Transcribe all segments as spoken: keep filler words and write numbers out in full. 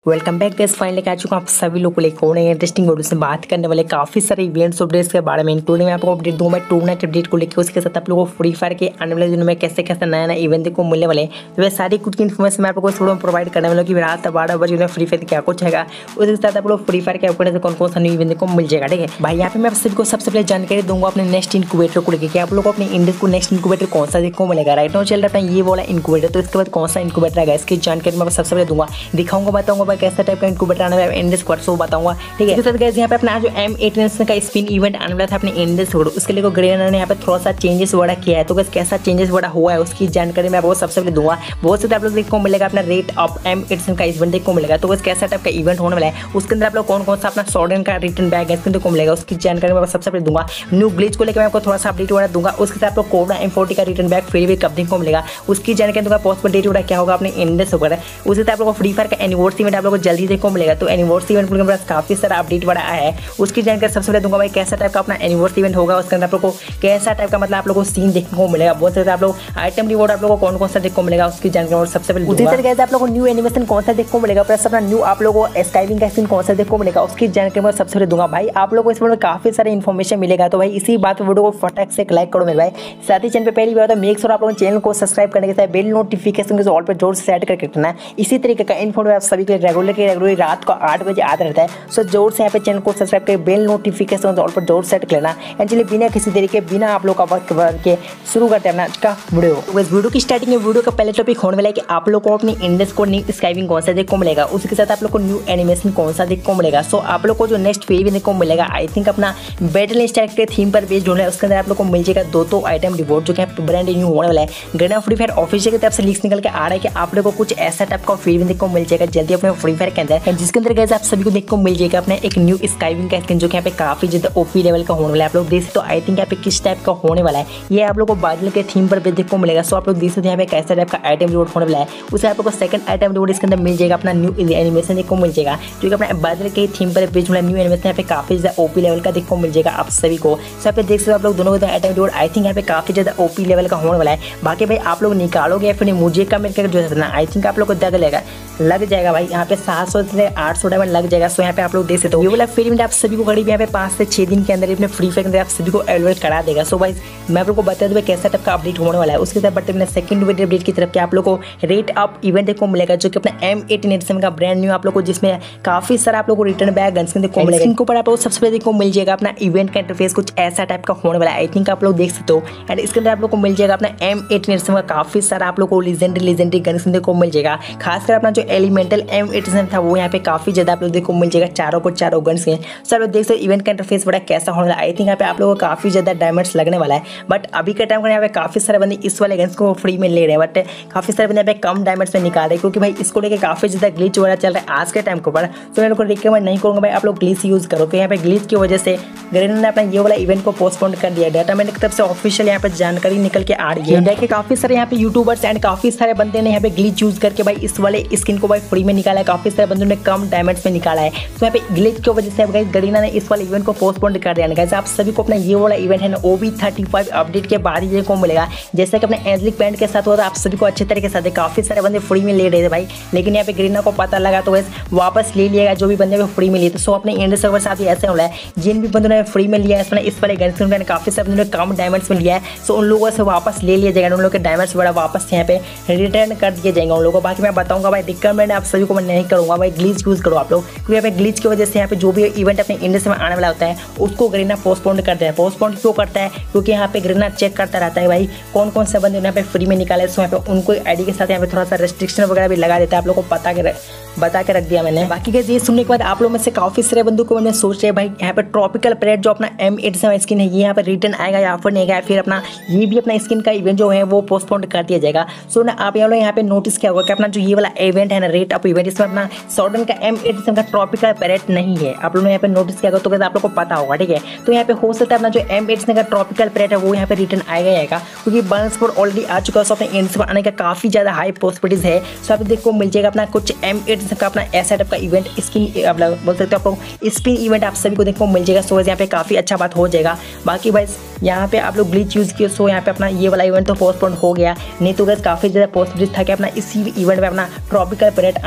Welcome back guys, finally आ चुका हूं आप सभी लोग को लेकर और इंटरेस्टिंग वीडियो से बात करने वाले काफी सारे इवेंट्स अपडेट्स के बारे में। इंक्लूडिंग मैं आपको अपडेट दूंगा टूर्नामेंट अपडेट को लेकर, उसके साथ आप लोगों को फ्री फायर के आने वाले दिनों में कैसे कैसे नया नया इवेंट देखो मिलने वाले तो वे सारी कुछ इन्फॉर्मेशन मैं आपको इस वीडियो में प्रोवाइड करने वाला हूं कि रात बारह बजे में फ्री फायर क्या कुछ है। उसके साथ आप लोग फ्री फायर के अपडेट से कौन कौन सा न्यू इवेंट को मिल जाएगा। ठीक है भाई, यहाँ पे मैं आप सभी को सबसे पहले जानकारी दूंगा अपने नेक्स्ट इनक्यूबेटर को लेकर कि आप लोग को अपने इंडिया को नेक्स्ट इनक्यूबेटर कौन सा देखने को मिलेगा। राइट नाउ चल रहा है ये वाला इनक्यूबेटर, तो इसके बाद कौन सा इनक्यूबेटर आएगा इसकी जानकारी मैं सबसे पहले दूंगा, दिखाऊंगा, बताऊंगा भाई कैसा टाइप का इनक्यूबेटर आने वाला है इंडियस स्क्वाड सो बताऊंगा। ठीक है, तो गाइस यहाँ पे अपना जो एम एटीन का स्पिन इवेंट आने वाला था अपने इंडियस स्क्वाड, उसके लिए ग्रेनर ने यहाँ पे थोड़ा सा चेंजेस वगैरह किया है। तो गाइस कैसा चेंजेस वगैरह हुआ है उसकी जानकारी मैं आपको सबसे पहले दूंगा। बहुत से आप लोग देखने को मिलेगा अपना रेट ऑफ एम एटीन का इवेंट देखने को मिलेगा। तो गाइस कैसा टाइप का इवेंट होने वाला है, उसके अंदर आप लोग कौन कौन सा अपना सॉर्डन का रिटर्न बैग है देखने को मिलेगा, उसकी जानकारी मैं सबसे पहले दूंगा। न्यू ग्लिच को लेकर मैं आपको थोड़ा सा अपडेट वगैरह दूंगा। उसके साथ आप लोग कोबरा एम फोर्टी का रिटर्न बैग फ्री भी कब देखने को मिलेगा उसकी जानकारी दूंगा। पॉसिबल डेट वगैरह क्या होगा अपने इंडियस वगैरह। उसके साथ आप लोग फ्री फायर का एनिवर्सरी इवेंट आप लोग को जल्दी देखने को मिलेगा। तो एनिवर्सरी इवेंट के काफी सारा अपडेट बड़ा आया है, उसकी जानकारी सबसे पहले दूंगा भाई कैसा टाइप का अपना एनिवर्सरी इवेंट होगा। उसके अंदर आप लोग को कैसा टाइप का मतलब आप लोगों को सीन देखने को मिलेगा। बहुत सारे आप लोग आइटम रिवॉर्ड आप लोगों को कौन कौन सा देखने को मिलेगा उसकी जानकारी सबसे पहले दूंगा। उसी तरह आप लोगों को न्यू एनिमेशन कौन सा देखने को मिलेगा, प्लस अपना न्यू आप लोगों को स्काइविंग का सीन कौन सा देखने को मिलेगा उसकी जानकारी मैं सबसे पहले दूंगा। भाई आप लोगों को इसमें काफी सारे इन्फॉर्मेशन मिलेगा। तो भाई इसी बात वीडियो को फटाक से लाइक करो मेरे भाई। साथ ही चैनल पे पहली बार तो मेक श्योर आप लोगों चैनल को सब्सक्राइब करने के साथ बेल नोटिफिकेशन को ऑल पर जोर से सेट करके रखना है। इसी तरीके का इन्फॉर्मेशन आप सभी के रेगुलर के रेगुलर रात को आठ बजे आता रहता है। सो जोर से यहाँ पे चैनल को सब्सक्राइब करके बेल नोटिफिकेशन ऑल पर जोर सेट कर लेना। एक्चुअली बिना किसी तरीके बिना आप लोग का वक्त के शुरू करते हैं आज का वीडियो। तो इस वीडियो की स्टार्टिंग में वीडियो का पहले टॉपिक होने वाला है कि आप लोग को अपनी इंडेक्स को न्यू स्काइविंग कौन सा देखने को मिलेगा, उसके साथ आप लोग को न्यू एनिमेशन कौन सा देखने को मिलेगा। सो आप लोग को जो नेक्स्ट फेज देखने को मिलेगा आई थिंक अपना बैटल स्टाइल के थीम पर बेस्ड होने है। उसके अंदर आप लोग को मिल जाएगा दो तो आइटम रिवॉर्ड जो कि ब्रांड न्यू होने वाला है। ग्रेना फ्री फायर ऑफिशियल की तरफ से लीक्स निकल के आ रहा है कि आप लोग को कुछ ऐसा टाइप का फील देखने को मिल जाएगा जल्दी अपने फ्री फायर के अंदर, जिसके अंदर गाइस आप सभी को देखने को मिल जाएगा अपने एक न्यू स्काइविंग का स्किन जो कि यहाँ पे काफी ज्यादा ओपी लेवल का होने वाला है। आप लोग देख सकते हो आई थिंक यहाँ पे किस टाइप का होने वाला है, ये आप लोग को बादल के थीम पर देखने को मिलेगा। सो आप लोग देख सकते हैं यहाँ पे कैसा टाइप का आइटम रिवॉर्ड होने वाला है। उसे आप लोग को सेकंड आइटम रिवॉर्ड इसके अंदर मिल जाएगा अपना न्यू एनिमेशन देखने को मिल जाएगा जो कि अपना बादल के थीम पर बेस्ड वाला न्यू एनिमेशन यहाँ पे काफी ज्यादा ओपी लेवल का देखने को मिल जाएगा आप सभी को। सो आप देख सकते हो आप लोग दोनों आइटम रिवॉर्ड आई थिंक यहाँ पे काफी ज्यादा ओपी लेवल का होने वाला है। बाकी भाई आप लोग निकालोगे फिर मुझे कमेंट करके जो है आई थिंक आप लोग को ज्यादा लगेगा लग जाएगा भाई। यहाँ पे सात सौ से आठ सौ डायमंड लग जाएगा। सो यहाँ पे आप लोग देख सकते हो ये वाला फ्री आप सभी को करीब यहाँ पे पाँच से छह दिन के अंदर अपने फ्री फायर के अंदर आप सभी को अवेलेबल करा देगा। सो भाई मैं आप लोग को बता दूँ कैसा टाइप का अपडेट होने वाला है। उसके साथ बढ़ते हैं सेकंड अपडेट की तरफ कि आप लोग को रेट ऑफ इवेंट देखने को मिलेगा जो कि अपना एम एटीन एडिशन का ब्रांड न्यू आप लोग को जिसमें काफी सारा आप लोग को रिटर्न बैग गन्स देखने को मिलेगा। इनके ऊपर आप लोग सबसे पहले देखने को मिल जाएगा अपना इवेंट का इंटरफेस कुछ ऐसा टाइप का होने वाला है आई थिंक आप लोग देख सकते हो। एंड इसके अंदर आप लोग को मिल जाएगा अपना एम एटीन एडिशन का काफी सारा आप लोग को लीजेंडरी लीजेंडरी गन्स देखने को मिल जाएगा। खासकर अपना जो एलिमेंटल एम एटीन था वो यहाँ पे काफी ज्यादा आप लोग देखने को मिल जाएगा, चारों को चारों गन्स हैं। सो आप लोग देख सकते हो इवेंट का इंटरफेस बड़ा कैसा होने वाला है। आई थिंक यहाँ पे आप लोगों को काफी ज्यादा डायमंड्स लगने वाला है। बट अभी के टाइम में यहाँ पे काफी सारे बंदे इस वाले गन्स को फ्री में ले रहे हैं, बट काफी सारे बंदे यहाँ पे कम डायमंड्स में निकाल रहे हैं क्योंकि भाई इसको लेकर काफी ज्यादा ग्लिच वगैरह चल रहा है आज के टाइम के ऊपर। तो मैं लोग को रिकमेंड नहीं करूंगा भाई आप लोग ग्लिच यूज करो। तो यहाँ पे ग्लिच की वजह से ग्रेनर ने अपना ये वाला इवेंट को पोस्टपोन कर दिया। डाटामेंट की तरफ से ऑफिशियल यहाँ पे जानकारी निकल के आ रही है। इंडिया के काफी सारे यहाँ पे यूट्यूबर्स एंड काफी सारे बंदे ने यहाँ पे ग्लिच यूज करके भाई इस वाले स्किन को भाई फ्री में निकाला है। काफी सारे बंदों ने कम डायमंड्स में निकाला है। तो यहाँ पे ग्लिच की वजह से गाइस गरीना ने इस वाले इवेंट को पोस्टपोन कर दिया। गाइस आप सभी को अपना ये वाला इवेंट है ना O B thirty five update के बाद ही को मिलेगा। जैसे कि अपने एंजलिक बैंड के साथ हुआ था आप सभी को अच्छे तरीके से काफी सारे बंदे फ्री में ले रहे थे भाई, लेकिन यहाँ पे गरीना को पता लगा तो गाइस वापस ले लिएगा जो भी बंदे फ्री में लिए। तो सो अपने इंडिया सर्वर साथ ही ऐसे होला है जिन भी बंदों ने फ्री में लिया है इस वाले गन्स में काफी सारे बंदों ने कम डायमंड्स में लिया है। सो उन लोगों से वापस ले लिया जाएगा, उन लोगों के डायमंड्स बड़ा वापस यहाँ पे रिटर्न कर दिए जाएंगे उन लोगों को। बाकी मैं बताऊंगा भाई रिकमेंड आप सभी को मैं नहीं करूंगा भाई ग्लिच यूज करो आप लोग, क्योंकि यहाँ पे ग्लिच की वजह से यहाँ पे जो भी इवेंट अपने इंडिया में आने वाला होता है उसको गरीना पोस्टपोन करते हैं। पोस्टपोन क्यों करता है क्योंकि यहाँ पे गरीना चेक करता रहता है भाई कौन कौन से बंदे यहाँ पे फ्री में निकाले। सो यहाँ पे उनको आईडी के साथ यहाँ पे थोड़ा सा रेस्ट्रिक्शन वगैरह भी लगा देता है, आप लोग को पता के बता के रख दिया मैंने। बाकी के ये सुनने के बाद आप लोग में से काफी सारे बंदों को मैंने सोच रहे भाई यहाँ पे ट्रॉपिकल पैरेट जो अपना एम एटीन स्किन है ये यहाँ पे रिटर्न आएगा या फिर नहीं आएगा, फिर अपना ये भी अपना स्किन का इवेंट जो है वो पोस्टपोन कर दिया जाएगा। सो ना आप यहाँ लोग यहाँ पे नोटिस किया होगा कि अपना जो ये वाला इवेंट है ना रेट ऑफ इवेंट इसमें अपना सॉर्डन का एम एटीन का ट्रॉपिकल पैरेट नहीं है। आप लोगों ने यहाँ पे नोटिस किया होगा तो आप लोग को पता होगा। ठीक है, तो यहाँ पे हो सकता है अपना जो एम एटीन का ट्रॉपिकल पैरेट है वो यहाँ पे रिटर्न आएगा आएगा क्योंकि बंस पर ऑलरेडी आ चुका है। सो अपने इंडिया पर आने का काफी ज्यादा हाई पॉसिबिलिटीज है। सो आप देखो मिल जाएगा अपना कुछ एम एटीन का अपना ऐसा का इवेंट स्किन आप लोग बोल सकते हो आप लोग स्पिन इवेंट आप सभी को देखने को मिल जाएगा। सो यहाँ पे काफी अच्छा बात हो जाएगा। बाकी भाई यहाँ पे आप लोग ग्लिच यूज किए सो यहाँ पे अपना ये वाला इवेंट तो पोस्टपोन हो गया, नहीं तो गैस काफी ज्यादा पॉसिबिलिटी था कि अपना इसी इवेंट में अपना ट्रॉपिकल पैरेट आने वाला है।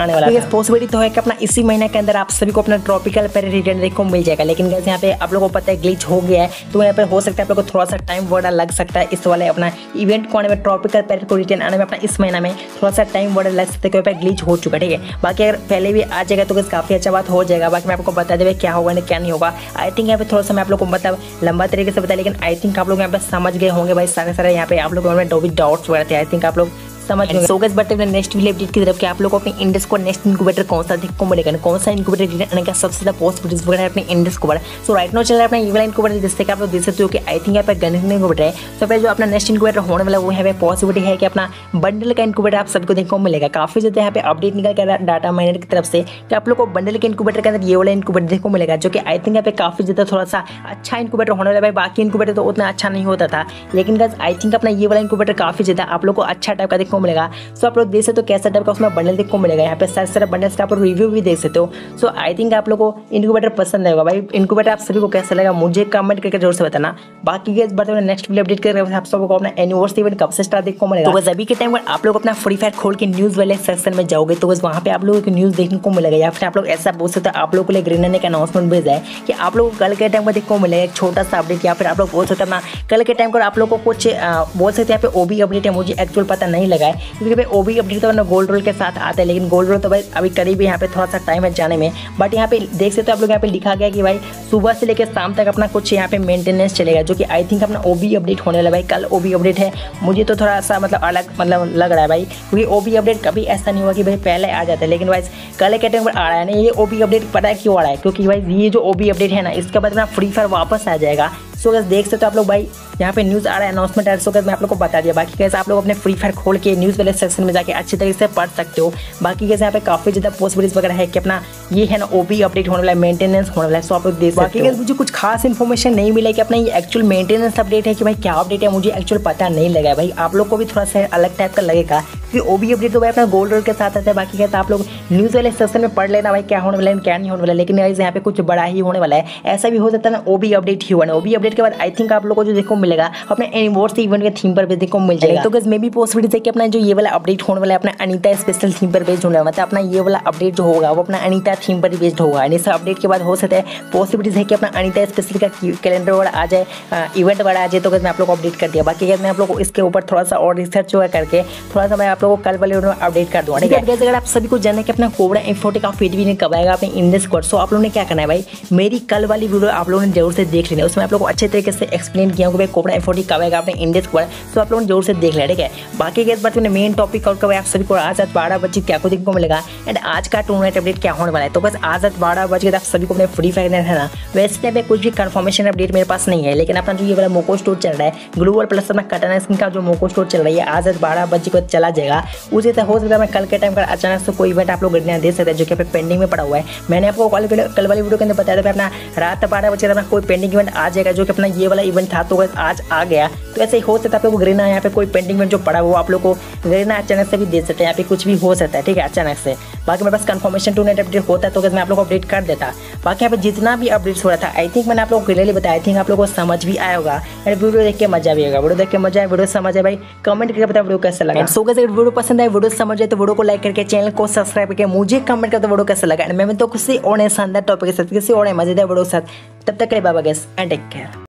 पॉसिबिलिटी तो है कि अपना इसी महीने के अंदर आप सभी को अपना ट्रॉपिकल पैरेट रिटर्न देखने को मिल जाएगा, लेकिन गाइस यहाँ पे आप लोगों को पता है ग्लिच हो गया है, तो यहाँ पे हो सकता है आप लोगों को थोड़ा सा टाइम वगैरह लग सकता है इस वाले अपना इवेंट को आने में, ट्रॉपिकल पैरेट को रिटर्न आने में अपना इस महीना में थोड़ा सा टाइम वगैरह लग सकता है क्योंकि ग्लिच हो चुका है। ठीक है, बाकी अगर पहले भी आ जाएगा तो गाइस काफ़ी अच्छा बात हो जाएगा। बाकी मैं आपको बता दें क्या होगा ना क्या नहीं होगा। आई थिंक यहाँ पे थोड़ा सा मैं आप लोग को मतलब लंबा तरीके से बताया, लेकिन आई थिंक आप लोग यहाँ पे समझ गए होंगे भाई सारे सारे यहाँ पे आप लोगों में डो भी डाउट्स वगैरह थे, आई थिंक आप लोग समझ गए। सो गाइस बढ़ते हैं नेक्स्ट वीडियो अपडेट की तरफ कि आप लोग को अपने इंडेक्स को नेक्स्ट इंक्यूबेटर कौन सा देखने को मिलेगा, कौन सा इंक्यूबेटर आने का सबसे ज्यादा पॉसिबिलिटीज वगैरह है अपने इंडेक्स को बढ़ा। सो राइट नाउ चल रहा है अपना ये वाला इंक्यूबेटर, जिससे कि आप लोग देख सकते हो कि आई थिंक यहाँ पे गणित इंक्यूबेटर है। तो फिर जो अपना नेक्स्ट इंक्यूबेटर होने वाला वो यहाँ पे पॉसिबिलिटी है कि अपना बंडल का इंक्यूबेटर आप सबको देखने को मिलेगा। काफी ज्यादा यहाँ पे अपडेट निकल के डाटा माइनर की तरफ से कि आप लोग को बंडल के इंक्यूबेटर के अंदर ये वाला इंक्यूबेटर देखने को मिलेगा, जो कि आई थिंक यहाँ पे काफी ज्यादा थोड़ा सा अच्छा इंक्यूबेटर होने वाला है। बाकी इंक्यूबेटर तो उतना अच्छा नहीं होता था, लेकिन गाइस आई थिंक अपना ये वाला इंक्यूबेटर काफी ज्यादा आप लोग को अच्छा टाइप का देखने को मिलेगा। सो आप लोग देख सकते हो कैसा टाइप का उसमें बंडल देखने को मिलेगा। यहाँ पे सारे सारे बंडल्स का आप रिव्यू भी देख सकते हो। सो आई थिंक आप लोग को इंक्यूबेटर पसंद आएगा। भाई इंक्यूबेटर आप सभी को कैसा लगा मुझे कमेंट करके जरूर से बताना। बाकी गाइस बढ़ते हुए नेक्स्ट वीडियो अपडेट करके आप सबको अपना एनिवर्सरी इवेंट कब से स्टार्ट देखने को मिलेगा। तो गाइस अभी के टाइम पर आप लोग अपना फ्री फायर खोल के न्यूज वाले सेक्शन में जाओगे तो गाइस वहाँ पे आप लोगों को न्यूज देखने को मिलेगा, या फिर आप लोग ऐसा बोल सकते हो आप लोगों के लिए ग्रीनर ने एक अनाउंसमेंट भेजा है कि आप लोग को कल के टाइम पर देखने को मिलेगा एक छोटा सा अपडेट, या फिर आप लोग बोल सकते हैं अपना कल के टाइम पर आप लोग को कुछ बोल सकते हैं यहाँ पे ओबी अपडेट है। मुझे एक्चुअल पता नहीं लगा है क्योंकि भाई ओबी अपडेट तो गोल्ड रोल के साथ आता है, लेकिन गोल्ड रोल तो भाई अभी करीब यहाँ पे थोड़ा सा टाइम है जाने में। बट यहाँ पे देख सकते हो आप लोग यहाँ पे लिखा गया कि भाई सुबह से लेकर शाम तक अपना कुछ यहाँ पे मेंटेनेंस चलेगा, जो कि आई थिंक अपना ओबी अपडेट होने वाला है। भाई कल ओबी अपडेट है, मुझे तो थोड़ा सा मतलब अलग मतलब लग रहा है भाई, क्योंकि ओबी अपडेट कभी ऐसा नहीं हुआ कि भाई पहले आ जाता है, लेकिन भाई कल के टाइम पर आ रहा है ना ये ओबी अपडेट। पता है क्यों आ रहा है? क्योंकि भाई ये जो ओबी अपडेट है ना इसके बाद अपना फ्री फायर वापस आ जाएगा। सो गाइस देख सकते हो आप लोग भाई यहाँ पे न्यूज़ आ रहा है, अनाउंसमेंट आ रहा है। सो गाइस मैं आप लोग को बता दिया। बाकी गाइस आप लोग अपने फ्री फायर खोल के न्यूज़ वाले सेक्शन में जाके अच्छी तरीके से पढ़ सकते हो। बाकी गाइस यहाँ पे काफ़ी ज़्यादा पॉसिबिलिटीज वगैरह है कि अपना ये है ना ओबी अपडेट होने वाला है, मेंटेनेंस होने वाला है। सो आप लोग देख सकते हो। बाकी गाइस मुझे कुछ खास इन्फॉर्मेशन नहीं मिला कि अपना ये एक्चुअल मेंटेनेंस अपडेट है कि भाई क्या अपडेट है, मुझे एक्चुअल पता नहीं लगा है। भाई आप लोग को भी थोड़ा सा अलग टाइप का लगेगा क्योंकि ओबी अपडेट तो भाई अपना गोल्ड रोल के साथ आता है। बाकी गाइस आप लोग न्यूज़ वाले सेक्शन में पढ़ लेना भाई क्या होने वाला है क्या नहीं होने वाला है। लेकिन गाइस यहाँ पे कुछ बड़ा ही होने वाला है, ऐसा भी हो सकता है ना ओबी अपडेट ही हुआ ना। ओबी अपडेट के बाद आई थिंक आप लोग को जो देखने को मिलेगा अपने एनिवर्सरी इवेंट के थीम पर बेस्ड देखने को मिल जाएगा। तो गाइस मे भी पॉसिबिलिटी है कि अपना जो ये वाला अपडेट होने वाला है अपना अनीता स्पेशल थीम पर बेस्ड होने वाला है। मतलब अपना ये वाला अपडेट जो होगा वो अपना अनीता थीम पर बेस्ड होगा। अनीता अपडेट के बाद हो सकता है पॉसिबिलिटीज है कि अपना अनीता स्पेशल का कैलेंडर वगैरह आ जाए, इवेंट वगैरह आ जाए। तो गाइस मैं आप लोग को अपडेट कर दिया। बाकी गाइस मैं आप लोग को इसके ऊपर थोड़ा सा और रिसर्च वगैरह करके थोड़ा सा मैं आप लोगों को कल वाले वीडियो में अपडेट कर दूंगा। ठीक है गाइस, अगर आप सभी को जानना है कि अपना कोबरा एम फोर्टी का फीड भी कब आएगा अपने इंडेक्स पर, सो आप लोगों ने क्या करना है भाई मेरी कल वाली वीडियो आप लोगों ने जरूर से देख लेना। उसमें आप लोग को अच्छे तरीके से एक्सप्लेन किया कि कोबरा एम फोर्टी कब आएगा अपने इंडेक्स पर, तो आप लोगों ने जरूर से देख लिया। ठीक है, बाकी गाइस बात में मेन टॉपिक और कब आप सभी को आज रात बारह बजे क्या को देखने को मिलेगा एंड आज का टूर्नामेंट अपडेट क्या होने वाला है। तो बस आज रात बारह बजे आप सभी को अपने फ्री फायर है ना, वैसे टाइम पे कुछ भी कंफर्मेशन अपडेट मेरे पास नहीं है, लेकिन अपना जो ये वाला मोको स्टोर चल रहा है ग्लोबल प्लस अपना कटाना स्किन का जो मोको स्टोर चल रही है आज रात बारह बजे को चला जाएगा। उसी तरह हो सकता है मैं कल के टाइम पर अचानक से कोई इवेंट आप लोग दे सकते हैं जो कि पेंडिंग में पड़ा हुआ है। मैंने आपको कल कल वाली वीडियो के अंदर बताया था अपना रात बारह बजे अपना कोई पेंडिंग इवेंट आ जाएगा जो कि अपना ये वाला इवेंट था, तो आज आ गया। तो ऐसे ही हो सकता है आप लोग ग्रीना यहाँ पे कोई पेंडिंग इवेंट जो पड़ा वो आप लोग को ग्रीना अचानक से भी दे सकते हैं, यहाँ पे कुछ भी हो सकता है। ठीक है, अचानक से। बाकी मेरे पास कंफर्मेशन टू नेट अपडेट होता है तो मैं आप लोग को अपडेट कर देता। बाकी यहाँ पे जितना भी अपडेट्स हो रहा था आई थिंक मैंने आप लोग को क्लियरली बताया, आई थिंक आप लोग को समझ भी आया होगा एंड वीडियो देख के मजा भी आएगा। वीडियो देख के मजा आए, वीडियो समझ आए भाई कमेंट करके बताओ वीडियो कैसा लगा। सो गाइस अगर वीडियो पसंद आए, वीडियो समझ आए तो वीडियो को लाइक करके चैनल को सब्सक्राइब करके मुझे कमेंट करके वीडियो कैसा लगा। एंड मैं तो किसी और शानदार टॉपिक के साथ किसी और मजेदार वीडियो के साथ तब तक के लिए bye bye guys and take care.